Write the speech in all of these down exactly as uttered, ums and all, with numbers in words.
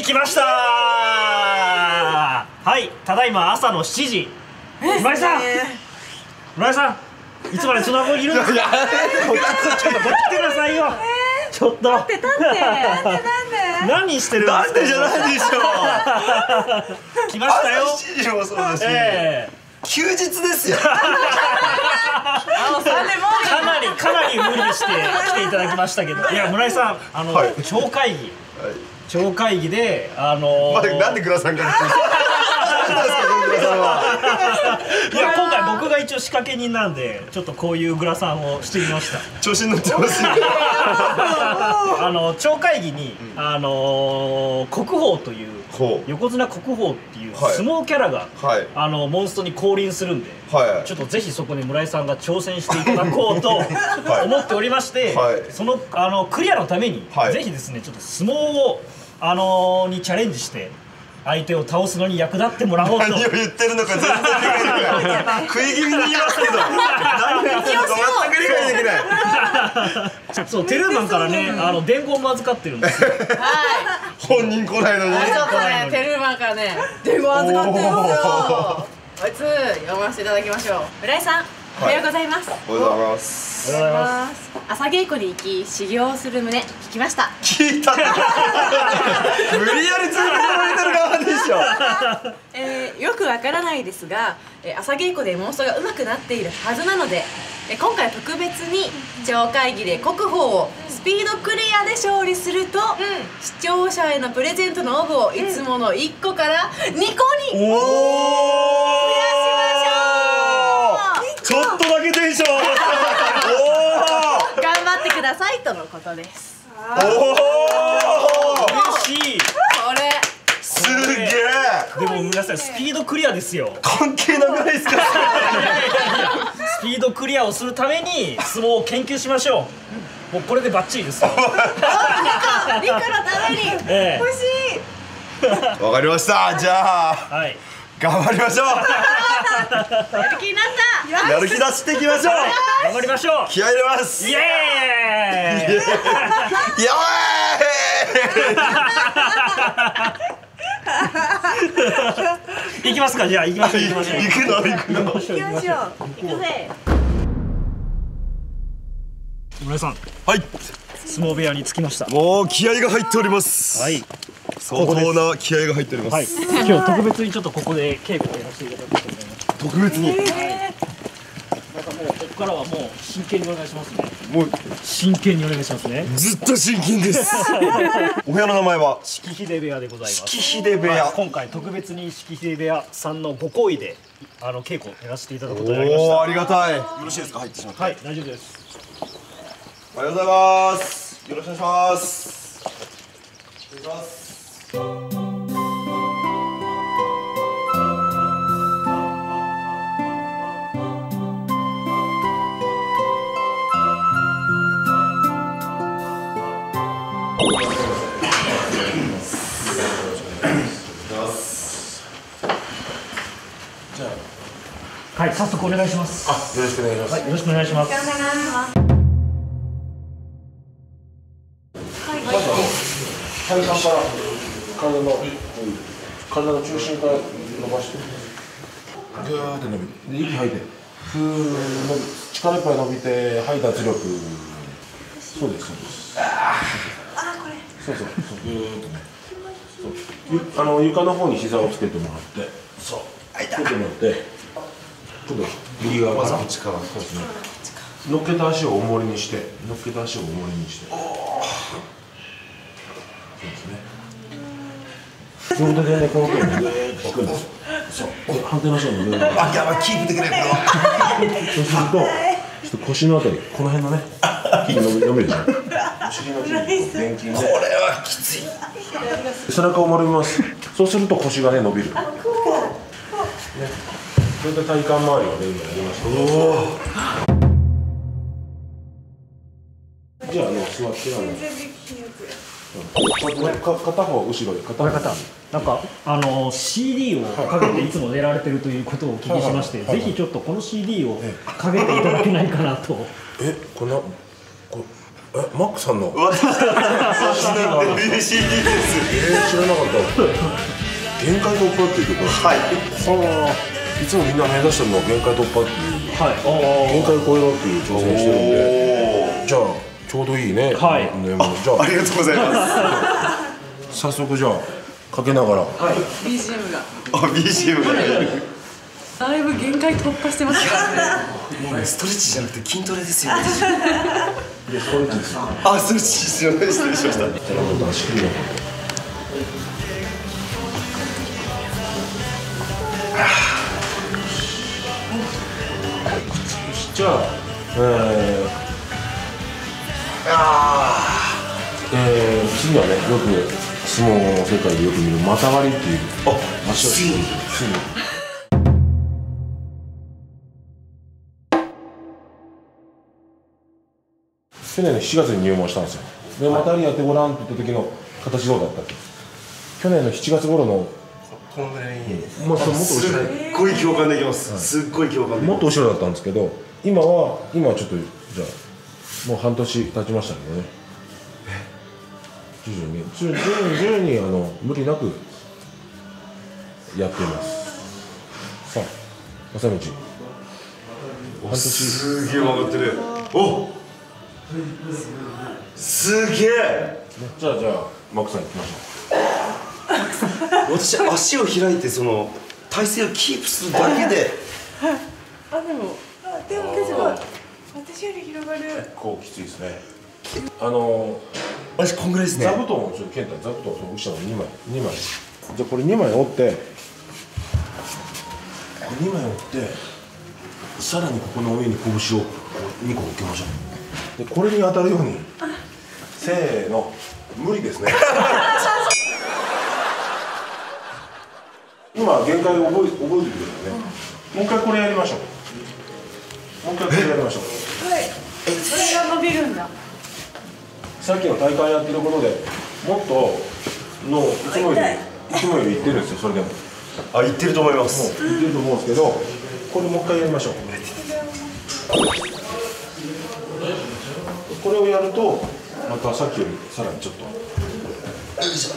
来ました。はい、ただいま朝のしちじ。村井さん、村井さん、いつまでそんな子いるんですか。ちょっとこっち来てくださいよ。ちょっと。 待って待って。なんでなんで。 何してるんですか。 なんでじゃないでしょう。 来ましたよ。 朝しちじもそうだし。休日ですよ。かなりかなり無理して来ていただきましたけど、いや村井さん、あの超会議、超会議であのなんでグラさんから。いや今回僕が一応仕掛け人なんで、ちょっとこういうグラサンをしてみました。 調子に乗ってますよ。 あの超会議にあの国宝という横綱国宝っていう相撲キャラがあのモンストに降臨するんで、ちょっとぜひそこに村井さんが挑戦していただこうと思っておりまして、そのあのクリアのためにぜひですね、ちょっと相撲をあのにチャレンジして相手を倒すのに役立ってもらおうと。 何を言ってるのか全然理解できない。食い気味に言いますけど、何を言ってるのか全く理解できない。 そう、テルーマンからね、あの伝言も預かってるんですよ。 本人来ないのに。 ちょっとね、テルーマンからね、伝言預かってるんですよ。こいつ読ませていただきましょう。村井さん、おはようございます。 おはようございます。 おはようございます。 朝稽古に行き修行する旨聞きました。 聞いた。無理やり続けられてる側でしょ。 えー、よくわからないですが、えー、朝稽古でモンストが上手くなっているはずなので、えー、今回特別に超会議で国宝をスピードクリアで勝利すると、うん、視聴者へのプレゼントのオブをいつものいっこからにこに増やしましょう。 ちょっとだけテンション。 頑張ってくださいとのことです。 おお、 嬉しい。 これすげえ。 でも皆さんスピードクリアですよ。 関係なくないですか。 スピードクリアをするために相撲を研究しましょう。もうこれでバッチリですよ。 リカのために欲しい。 わかりました。じゃあ、はい、頑張りましょう。 やる気になった。 やる気出していきましょう。 頑張りましょう。 気合い入れます。 イエーイ。 やばい。行きますか。じゃあ行きましょう。行きましょう。 行くの行くの。 行きましょう。行くぜ。 村井さん。 はい。 相撲部屋に着きました。 もう気合が入っております。 はい。 相当な気合が入っております。 はい。今日特別にちょっとここで稽古をやらせていただこうと思います。 特別に。 なんかもうここからはもう真剣にお願いしますね。 もう真剣にお願いしますね。 ずっと真剣です。お部屋の名前は式秀部屋でございます。 式秀部屋。 今回特別に式秀部屋さんのご厚意であの稽古をやらせていただくことになりました。 おお、ありがたい。よろしいですか、入ってしまって。 はい、大丈夫です。 おはようございます。よろしくお願いします。お願いします。 はい、早速お願いします。 あ、よろしくお願いします。 はい、よろしくお願いします。 お願いします。 体幹から体の体の中心から伸ばしてぐーって伸びて、で息吐いてふーの力いっぱい伸びて吐いた圧力。そうですそうです。ああこれ。そうそうそうぐーっとね。そうあの床の方に膝をつけてもらって、そうつけてもらって。ちょっと右側からそうですね。乗っけた足を重りにして、乗っけた足を重りにして。そうですね。両手でね、この手をね、引くんですよ。そう。で、反対の足を上に。 あ、やばい、キープできない、これは。 そうすると、ちょっと腰のあたり、この辺のね、筋伸び伸びるでしょ。お尻の筋肉、前筋で。これはきつい。 背中を丸めます。そうすると腰がね、伸びる。ね。それで体幹周りをね、今やりました。じゃあ、あの、座って、あの。片方後ろで、片方。 なんかあの シーディー をかけていつも寝られてるということをお聞きしまして、ぜひちょっとこの シーディー をかけていただけないかなと。 え、こんな、こえ、 え、マックさんの私のデビュー シーディー です。 えー、知らなかった。限界突破っていう曲。 はい。 はあ、いつもみんな目指してるのは限界突破っていう、はい、限界を超えろっていう挑戦してるんで、じゃあちょうどいいね。 はい。 ね、もうじゃあありがとうございます。 早速じゃあかけながら。はい。 ビージーエム が。 あ、ビージーエム が。 だいぶ限界突破してますからね。 もうね、ストレッチじゃなくて筋トレですよ。 いや、ストレッチです。 あ、ストレッチですよね。失礼しました。 じゃあ、えー、あえー、次はね、よく相撲の世界でよく見るまたがりっていう足をすぐすぐ去年のしちがつに入門したんですよ。で、またがりやってごらんって言った時の形どうだったっけ？去年のしちがつ頃のこのぐらい、 もっと後ろ、 すっごい共感できます。すっごい共感できます。 もっと後ろだったんですけど、今は今はちょっとじゃあもう半年経ちましたけどね。徐々に徐々に徐々にあの無理なくやっています。さあ、正道。半年。 すげえ曲がってる。お。すげえ。 じゃあじゃあマックさん行きましょう。 私足を開いてその体勢をキープするだけで。 あ、でも、あ、でも私は私より広がる。 結構きついですね。あの私こんぐらいですね。 座布団をちょっと健太座布団をそうしたのにまいにまい。じゃあこれにまい折ってこれにまい折ってさらにここの上に拳をにこ置きましょう。でこれに当たるようにせーの無理ですね。今限界を覚え覚えてくれるよね。もう一回これやりましょう。もう一回これやりましょう。 はい。それが伸びるんだ。 さっきの体幹やってることでもっとのいつもよりいつもよりいってるんですよ。それでもあ、いってると思います。 いってると思うんですけど、これもう一回やりましょう。これをやるとまたさっきよりさらにちょっとよいしょ。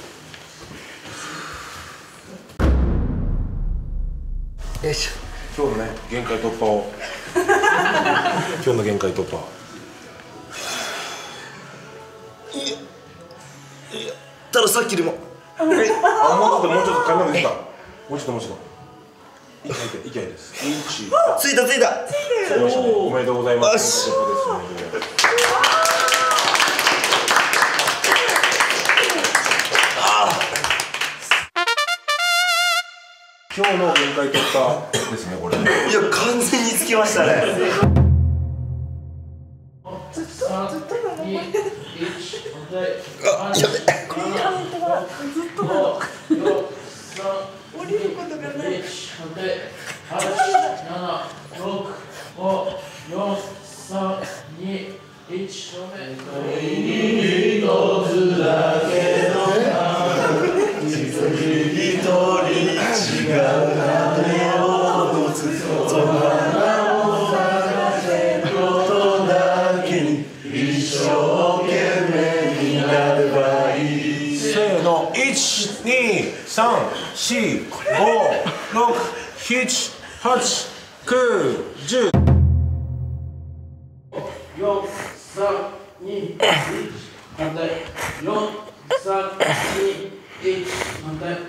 よいしょ。今日のね限界突破を今日の限界突破。 たださっきよりも。 あ、もうちょっともうちょっと体ですか。もうちょっともうちょっと。息吐いて息吐いてです。 ついたついた。 おめでとうございます。今日の限界突破ですね、これ。いや、完全につきましたね。 ずっとずっとなの。 あ、やべ。 このカウントがずっとなの。降りることがない。 いち、に、さん、し、ご、ろく、なな、はち、きゅう、じゅう。よん、さん、に、いち、反対。よん、さん、に、いち、反対。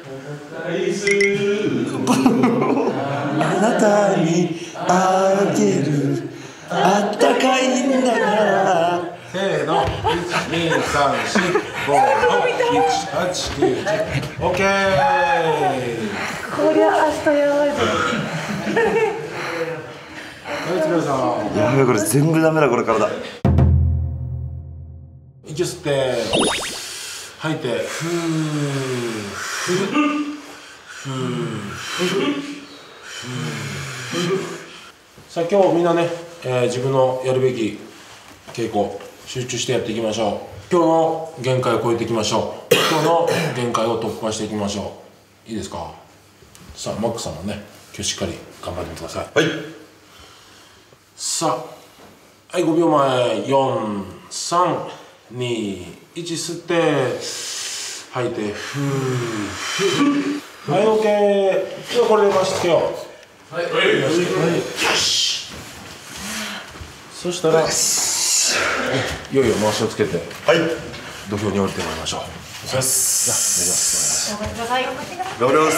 あなたにあげるあったかいんだからせーの、いち、に、さん、し、ご、ろく、なな、はち、きゅう、じゅう。オッケー。 こりゃ明日やばいぞ。 はい、つくらさん。 やべえ、これ全部ダメだ、これからだ。 息吸って吐いてふーふーふーさあ今日みんなね、えー、自分のやるべき稽古集中してやっていきましょう。今日の限界を超えていきましょう。今日の限界を突破していきましょう。いいですか。さあマックさんもね今日しっかり頑張ってみてください。 はい。 さあはい、ごびょうまえ、よん、さん、に、いち、吸って、吐いて、ふー。はい、オッケー。ではこれで回しつけよう。はい、はい、よし。そしたら、いよいよ回しをつけて、はい、土俵に降りてもらいましょう。お願いします。 頑張ってください。 頑張ります。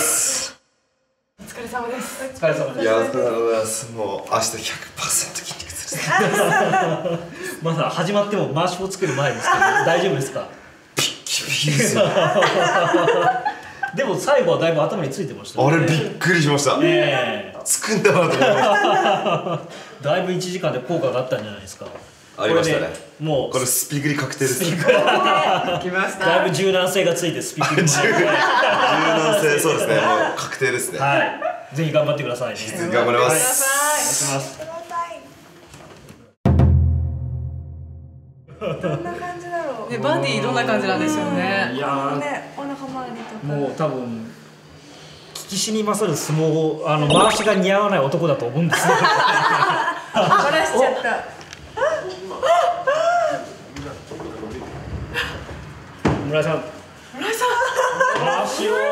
お疲れ様です。 お疲れ様です。 いや、お疲れ様です。もう明日ひゃくパーセント筋肉痛です。 まだ始まっても回しを作る前ですけど、大丈夫ですか？ ピッキピキですよ。 でも最後はだいぶ頭についてましたね。 あれびっくりしました。ええ、つくんだなと思いました。 だいぶいちじかんで効果があったんじゃないですか。 ありましたね。 もうこれスピグリ確定です。 来ました。 だいぶ柔軟性がついてスピグリ。 柔軟性、そうですね。もう確定ですね。 はい。ぜひ頑張ってくださいね。 頑張ります。 お願いします。 どんな感じだろう。 ね、バディどんな感じなんでしょうね。 いやー、 ね、お腹周りとか。 もう多分聞きしに勝る相撲をあの回しが似合わない男だと思うんですよ。 バラしちゃった。 村井さん。 村井さん。 回しを